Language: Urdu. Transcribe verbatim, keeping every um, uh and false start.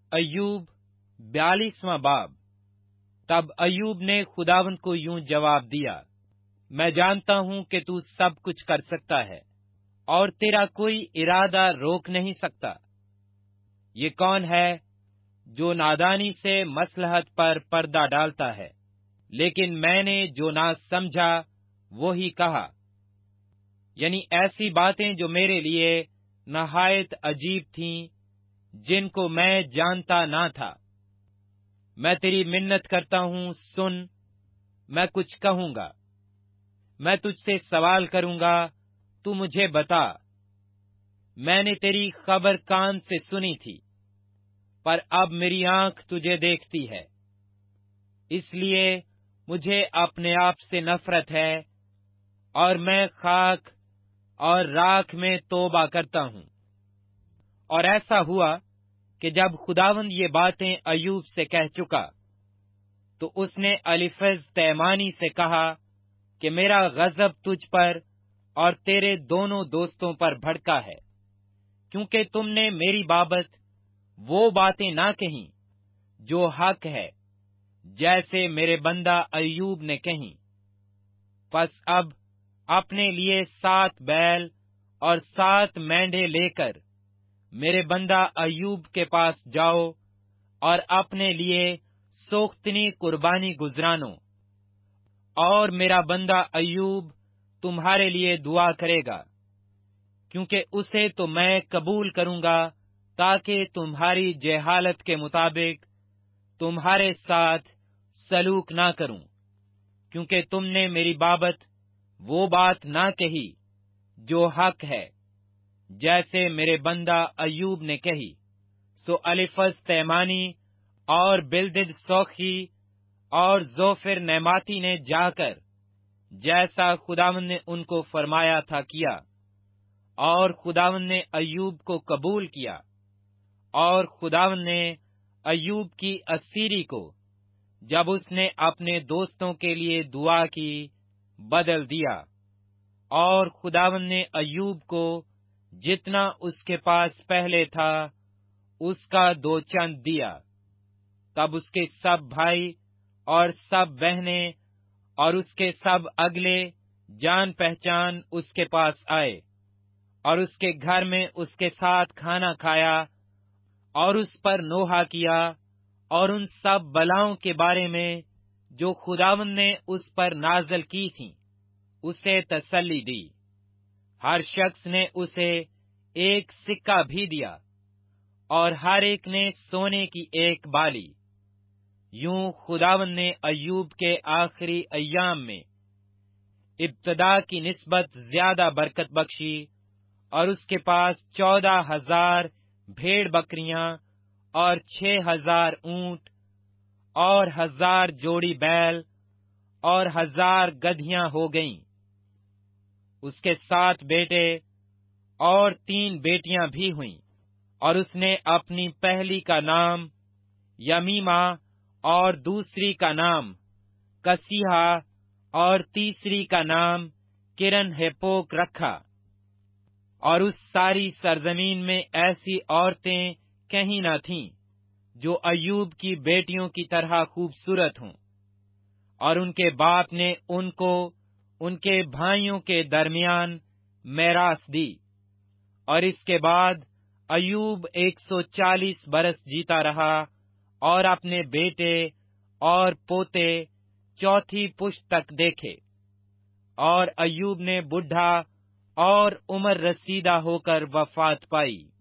ایوب بیالیسواں باب۔ تب ایوب نے خداوند کو یوں جواب دیا، میں جانتا ہوں کہ تو سب کچھ کر سکتا ہے اور تیرا کوئی ارادہ روک نہیں سکتا۔ یہ کون ہے جو نادانی سے مصلحت پر پردہ ڈالتا ہے؟ لیکن میں نے جو نہ سمجھا وہی کہا، یعنی ایسی باتیں جو میرے لیے نہایت عجیب تھیں، جن کو میں جانتا نہ تھا۔ میں تیری منت کرتا ہوں، سن، میں کچھ کہوں گا۔ میں تجھ سے سوال کروں گا، تو مجھے بتا۔ میں نے تیری خبر کان سے سنی تھی، پر اب میری آنکھ تجھے دیکھتی ہے۔ اس لیے مجھے اپنے آپ سے نفرت ہے، اور میں خاک اور راکھ میں توبہ کرتا ہوں۔ اور ایسا ہوا کہ جب خداوند یہ باتیں ایوب سے کہہ چکا، تو اس نے الیفز تیمانی سے کہا کہ میرا غضب تجھ پر اور تیرے دونوں دوستوں پر بھڑکا ہے، کیونکہ تم نے میری بابت وہ باتیں نہ کہیں جو حق ہے، جیسے میرے بندہ ایوب نے کہیں۔ پس اب اپنے لیے سات بیل اور سات مینڈھے لے کر میرے بندہ ایوب کے پاس جاؤ اور اپنے لیے سوختنی قربانی گزرانو، اور میرا بندہ ایوب تمہارے لیے دعا کرے گا، کیونکہ اسے تو میں قبول کروں گا، تاکہ تمہاری جہالت کے مطابق تمہارے ساتھ سلوک نہ کروں، کیونکہ تم نے میری بابت وہ بات نہ کہی جو حق ہے، جیسے میرے بندہ ایوب نے کہی۔ سو الیفز تیمانی اور بلدد سوخی اور زوفر نعماتی نے جا کر جیسا خداوند نے ان کو فرمایا تھا کیا، اور خداوند نے ایوب کو قبول کیا، اور خداوند نے ایوب کی اسیری کو، جب اس نے اپنے دوستوں کے لیے دعا کی، بدل دیا، اور خداوند نے ایوب کو جتنا اس کے پاس پہلے تھا اس کا دو چند دیا۔ تب اس کے سب بھائی اور سب بہنیں اور اس کے سب اگلے جان پہچان اس کے پاس آئے، اور اس کے گھر میں اس کے ساتھ کھانا کھایا، اور اس پر نوحہ کیا، اور ان سب بلاؤں کے بارے میں جو خداوند نے اس پر نازل کی تھیں اسے تسلی دی۔ ہر شخص نے اسے ایک سکہ بھی دیا، اور ہر ایک نے سونے کی ایک بالی۔ یوں خداوند نے ایوب کے آخری ایام میں ابتدا کی نسبت زیادہ برکت بخشی، اور اس کے پاس چودہ ہزار بھیڑ بکریاں اور چھ ہزار اونٹ اور ہزار جوڑی بیل اور ہزار گدھیاں ہو گئیں۔ اس کے سات بیٹے اور تین بیٹیاں بھی ہوئیں، اور اس نے اپنی پہلی کا نام یمیمہ اور دوسری کا نام کسیحا اور تیسری کا نام کرن ہیپوک رکھا۔ اور اس ساری سرزمین میں ایسی عورتیں کہیں نہ تھیں جو ایوب کی بیٹیوں کی طرح خوبصورت ہوں، اور ان کے باپ نے ان کو ان کے بھائیوں کے درمیان میراث دی۔ اور اس کے بعد ایوب ایک سو چالیس برس جیتا رہا، اور اپنے بیٹے اور پوتے چوتھی پشت تک دیکھے۔ اور ایوب نے بڈھا اور عمر رسیدہ ہو کر وفات پائی۔